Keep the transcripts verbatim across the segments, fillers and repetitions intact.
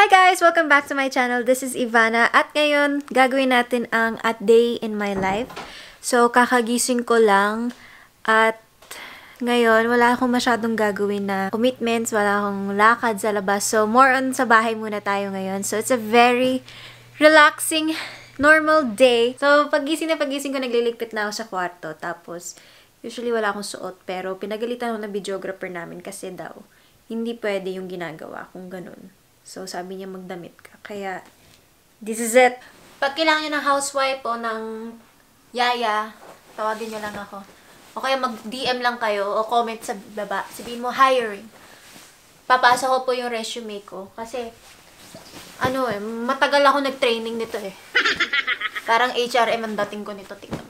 Hi guys! Welcome back to my channel. This is Ivana at ngayon gagawin natin ang A Day in My Life. So kakagising ko lang at ngayon wala akong masyadong gagawin na commitments, wala akong lakad sa labas. So more on sa bahay muna tayo ngayon. So it's a very relaxing, normal day. So pagising na pagising ko, nagliligpit na ako sa kwarto. Tapos usually wala akong suot pero pinagalitan ako ng videographer namin kasi daw hindi pwede yung ginagawa kung ganun. So, sabi niya magdamit ka. Kaya, this is it. Pag kailangan nyo ng housewife o ng yaya, tawagin nyo lang ako. O kaya mag-D M lang kayo o comment sa baba. Sabihin mo, hiring. Papasa ko po yung resume ko. Kasi, ano eh, matagal ako nag-training nito eh. Parang H R M ang dating ko nito. Tingnan mo.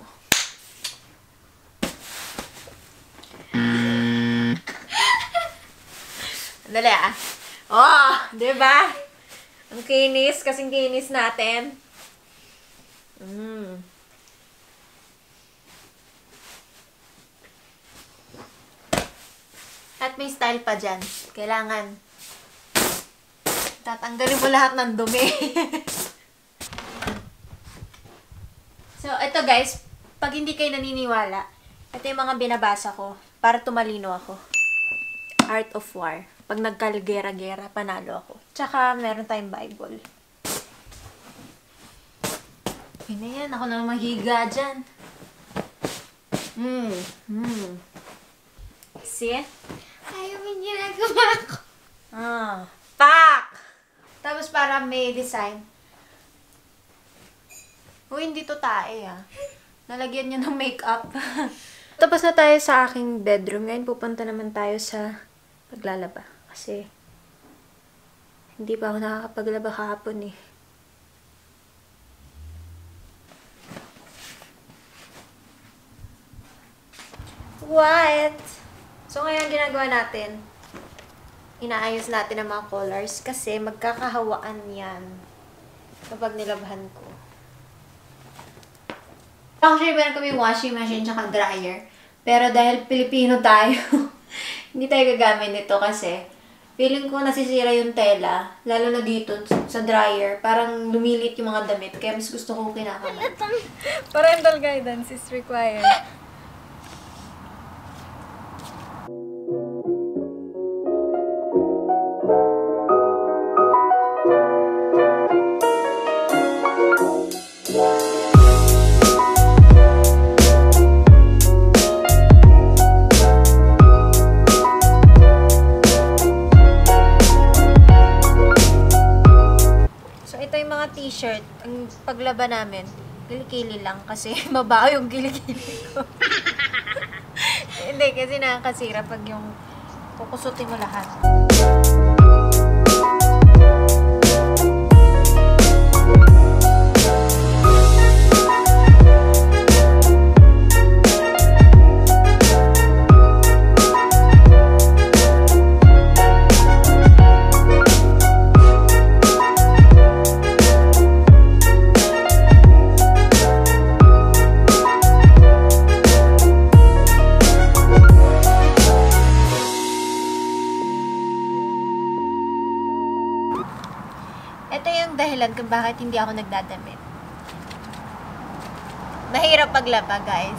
Dali ah. Oh, diba? Ang kinis, kasing kinis natin. Mm. At may style pa dyan. Kailangan tatanggalin mo lahat ng dumi. So, ito guys, pag hindi kayo naniniwala, ito yung mga binabasa ko para tumalino ako. Art of War. Pag nagkalgera-gera, panalo ako. Tsaka, meron tayong Bible. Yun na yan. Ako na mahiga dyan. Hmm. Hmm. See? Ayaw may ginagawa ko. Ah. Pak! Tapos para may design. Uy, hindi to tae ah. Nalagyan niya ng makeup. Tapos na tayo sa aking bedroom. Ngayon pupunta naman tayo sa paglalaba. Kasi, hindi pa ako nakakapaglaba kahapon eh. What? So, ngayon ginagawa natin, inaayos natin ang mga colors kasi magkakahawaan yan kapag nilabahan ko. Actually, meron kami washing machine tsaka dryer. Pero dahil Pilipino tayo, hindi tayo gagamit nito kasi feeling ko nasisira yung tela, lalo na dito sa dryer. Parang lumilit yung mga damit, kaya mas gusto ko kinakamay. Parental guidance is required. T-shirt, ang paglaba namin, kilikili lang kasi mabaho yung kilikili ko. Hindi, kasi nakakasira pag yung kukusutin mo lahat. Ito yung dahilan kung bakit hindi ako nagdadamit. Mahirap paglaba, guys.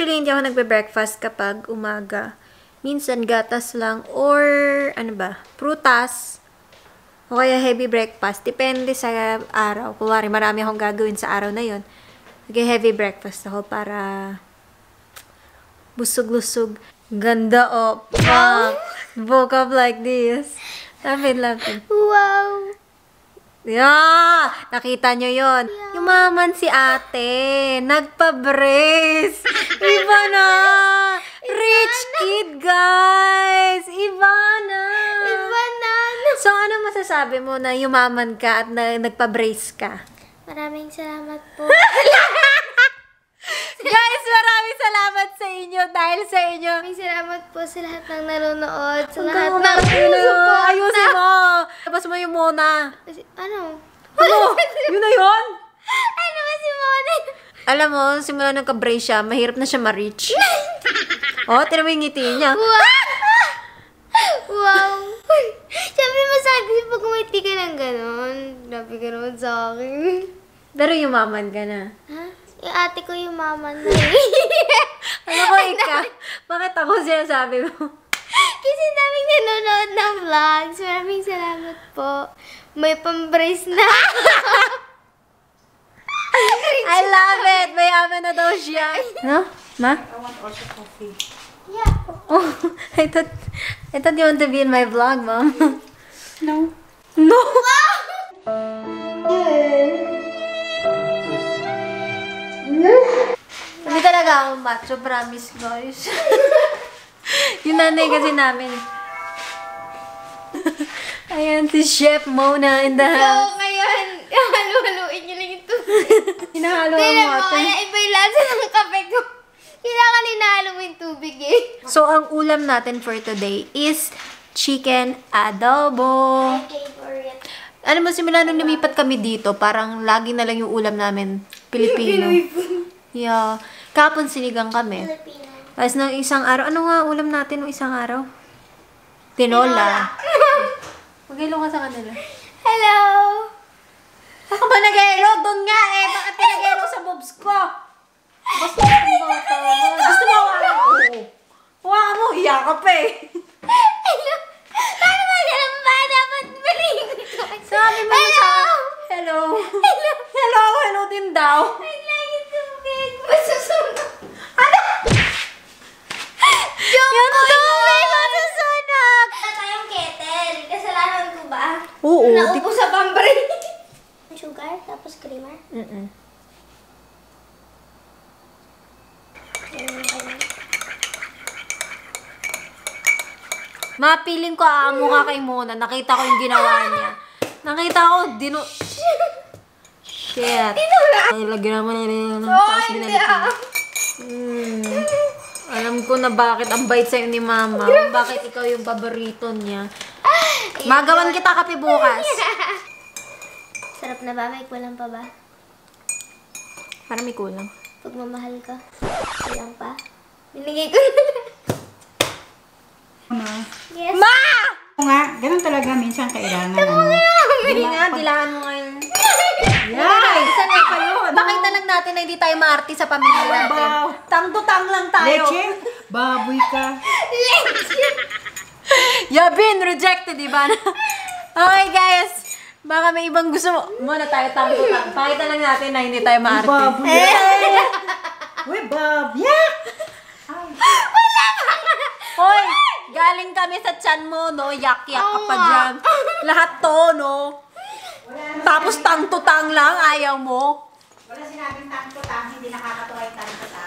Usually, hindi ako nagbe-breakfast kapag umaga. Minsan, gatas lang or, ano ba, prutas. O kaya heavy breakfast. Depende sa araw. Kunwari, marami akong gagawin sa araw na yon. Nag-heavy breakfast ako para busog-lusog. Ganda, oh. Wow. Woke up like this. Lapit, lapit. Wow! Yeah! Nakita nyo yon. Yeah. Yumaman si ate. Nagpa-brace. Iba na! Rich kid, guys! Ivana! Ivana! So, ano masasabi mo na yumaman ka at na, nagpa-brace ka? Maraming salamat po. Guys, maraming salamat sa inyo dahil sa inyo. Maraming salamat po sa lahat ng nanonood. Sa Hanggang lahat ng puso po. Ayusin mo! Tapos mo yung Mona. Kasi- Ano? Ano? Yun na yun? Ano ba si Mona? Alam mo, simula nagka-brace siya, mahirap na siya ma-reach. Oh, tinan mo yung ngiti niya. Wow! Wow! Siyempre masakit kasi pag umiti ka ng ganon. Grabe ka naman sa akin. Pero yumaman ka na. Ha? Yung ate ko yung mama na eh. Ano ko ikaw? Bakit ako sinasabi mo? Kasi daming nanonood ng vlogs. Maraming salamat po. May pambrace na. I love it! Mayaman na daw siya. No? Ma? I want also coffee. Yeah. Oh, I thought, I thought you want to be in my vlog, Mom. No. No! Hindi talaga ako macho, promise, guys. Yung nanay kasi namin. Ayan, si Chef Mona in the So, house. ngayon, halu-haluin niyo lang yung tubig. Hinahalo Tingnan ang mo, water. kaya iba yung lasa ng kape ko. Kailangan hinahalo mo yung tubig eh. So, ang ulam natin for today is chicken adobo. Favorite. Ano mo, simula nung lumipat kami dito, parang lagi na lang yung ulam namin, Pilipino. Yeah. Kapon sinigang kami. Filipino. Tapos nung isang araw, ano nga ulam natin nung isang araw? Tinola. Mag-hello ka sa kanila. Hello! Ako ba nag-hello? Doon nga eh. Bakit ka nag-hello sa boobs ko? Gusto mo kung bata mo. Gusto mo hawakan mo? Hawakan mo, hiya ka pa eh. Hello! Paano ba ganun ba? Dapat balikin ko. Sabi mo na sa hello. Hello! Hello, hello din daw. I'd like it tubig. Masusunog. Ano? Joke Yung ko tubig yun. masusunog. Wala tayong kettle. Kasalanan ko ba? Oo. Naupo sa pambray. Sugar, tapos creamer. Mm-mm. Mapiling ko aamo ka kay Mona. Nakita ko yung ginawa niya. Nakita ko, dino... Shit. Ay, lagyan naman nila ng tapos binalik niya. Hmm. Alam ko na bakit ang bait sa'yo ni Mama. Bakit ikaw yung paborito niya. Magawan kita kape bukas. Sarap na ba? May kulang pa ba? Para may kulang. Pagmamahal ka. Kulang pa? Binigay ko na lang. Ano? Yes. Ma! Oo nga, ganun talaga minsan kailangan. Ano? Hindi nga, dilaan mo ngayon. Yay! Isa na kayo. Pakita lang natin na hindi tayo maarte sa pamilya natin. Wow. Tang-tutang lang tayo. Leche? Baboy ka. Yabin, rejected, diba? Okay, guys. Baka may ibang gusto mo. Muna tayo tang-tutang. Pakita lang natin na hindi tayo maarte. Baboy. Eh! Uy, Bob. Yeah! Hoy! Galing kami sa tiyan mo, no? Yak-yak ka pa dyan. Lahat to, no? Tapos tang-tutang lang, ayaw mo. Wala sinabing tang-tutang, hindi nakakatuwa yung tang-tutang.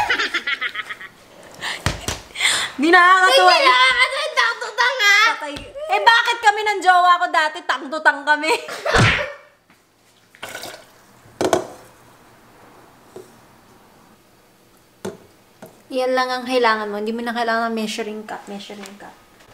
Di nakakatuwa. Hindi nakakatuwa yung tang-tutang ha! Patay. Eh, bakit kami ng jowa ko dati? Tang-tutang kami. Yan lang ang kailangan mo. Hindi mo na kailangan ng measuring cup. Measuring cup.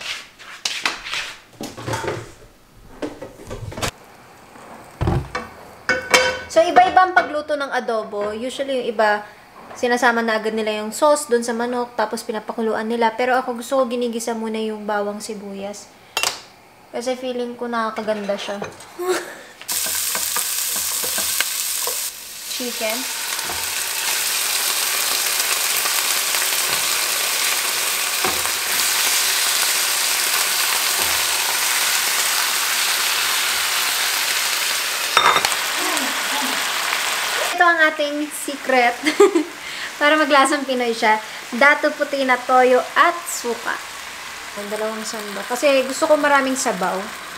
So, iba-iba ang pagluto ng adobo. Usually, yung iba, sinasama na agad nila yung sauce dun sa manok, tapos pinapakuluan nila. Pero ako gusto ko ginigisa muna yung bawang sibuyas. Kasi feeling ko nakakaganda siya. Chicken. ang ating secret. Para maglasang Pinoy siya. Dato puti na toyo at suka. Ang dalawang sandok. Kasi gusto ko maraming sabaw.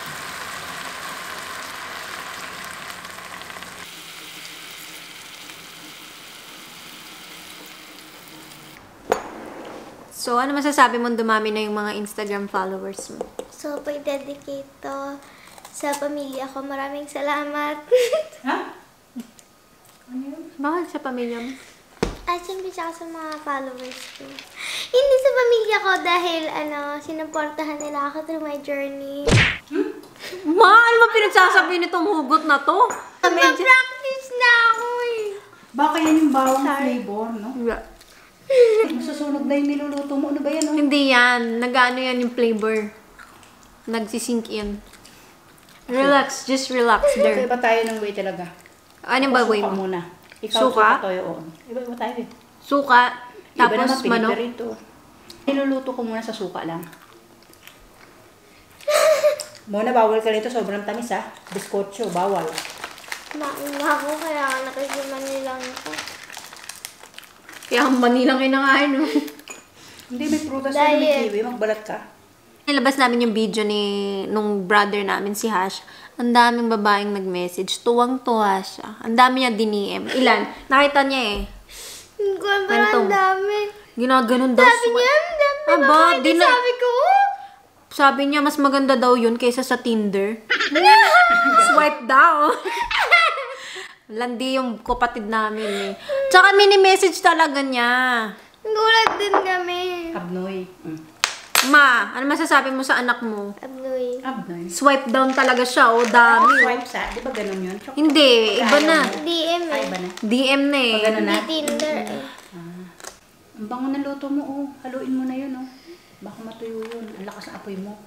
So, ano masasabi mo dumami na yung mga Instagram followers mo? So, pag-dedicate to sa pamilya ko, maraming salamat. Ha? Ano yun? Bakit sa pamilya mo? At syempre siya sa mga followers ko. Hindi sa pamilya ko dahil, ano, sinuportahan nila ako through my journey. Ma, ano ba pinagsasabi nitong hugot na to? Mag-practice na ako eh. Baka yan yung bawang flavor, no? Yeah. Masusunog na yung niluluto mo. Ano ba yan, oh? Hindi yan. Nag-ano yan yung flavor. Nagsisink in. Relax. Just relax there. Iba tayo ng way talaga. Ano ba way Suka mo? muna. Ikaw, Suka? suka toyo, oo. Iba-iba tayo eh. Suka. Iba Tapos naman, manok. piniperito. Niluluto ko muna sa suka lang. Muna, bawal ka rito. Sobrang tamis, ha? Biskotso, bawal. Mauna ako, kaya nakasiman nilang ito. Kaya ang manilang kinakain, no? Hindi, may prutas na may Diet. kiwi. Magbalat ka. Nilabas namin yung video ni nung brother namin, si Hash. Ang daming babaeng nag-message. Tuwang-tuwa siya. Ang dami niya din-E M. Ilan? Nakita niya eh. Hindi ko alam, Ganito. ang dami. Ginaganon daw. Sabi niya, ang dami na Aba, mga di na- sabi ko, oh. Sabi niya, mas maganda daw yun kaysa sa Tinder. Swipe daw. Landi yung kapatid namin eh. Tsaka mini-message talaga niya. Gulat din kami. Abnoy. Mm. Ma, ano masasabi mo sa anak mo? Abnoy. Abnoy. Swipe down talaga siya, oh, dami. oh. Swipe sa, di ba ganun yun? Chok- Hindi, iba na. D M Ay, eh. iba na. D M na eh. Pag ganun na. Hindi Tinder eh. Ang bango ng luto mo, oh. Haluin mo na yun, oh. Baka matuyo yun. Ang lakas ng apoy mo.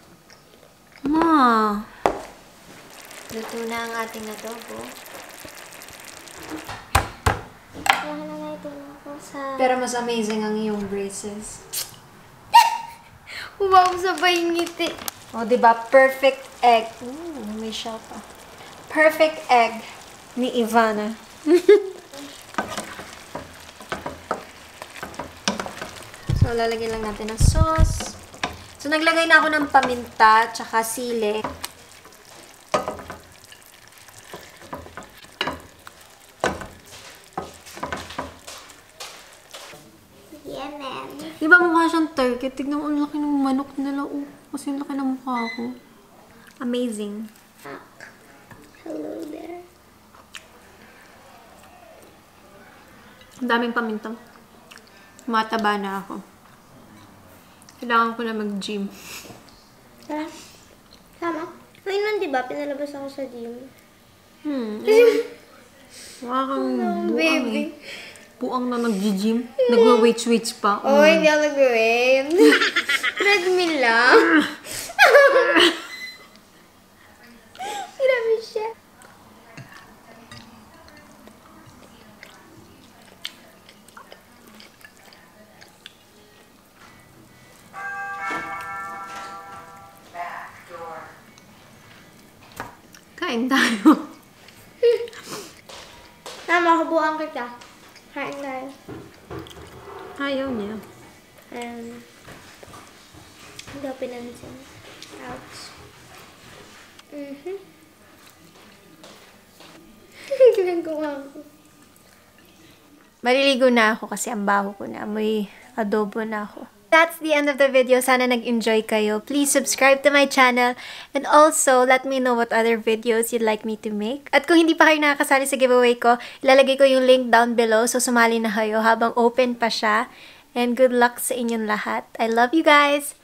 Ma. Luto na ang ating adobo. Kaya na nga ito ako sa... Pero mas amazing ang iyong braces. Wow, sabay ngiti. O, oh, diba? Perfect egg. Ooh, may shell pa. Perfect egg ni Ivana. So, lalagyan lang natin ng sauce. So, naglagay na ako ng paminta, tsaka sili. Yeah, man. Di ba mukha siyang turkey? Tignan mo, ang laki ng manok nila. Oh, kasi ang laki ng mukha ko. Amazing. Hello there. Ang daming paminta. Mataba na ako. Kailangan ko na mag-gym. Tara. Tama. Ay, nun, di ba? Pinalabas ako sa gym. Hmm. Mukha kang buang baby. eh. Buang na nag-gym. Nagwa-weights-weights pa. Oh, hindi ako nag-wait. Treadmill lang. Grabe siya. Kain tayo. Tama, kabuang kita. Kain tayo. Ayaw niya. Um, hindi ako pinansin. Ouch. Mhm. Ginagawa ko. Maliligo na ako kasi ang baho ko na. May adobo na ako. That's the end of the video. Sana nag-enjoy kayo. Please subscribe to my channel and also let me know what other videos you'd like me to make. At kung hindi pa kayo nakakasali sa giveaway ko, ilalagay ko yung link down below so sumali na kayo habang open pa siya. And good luck sa inyong lahat. I love you guys!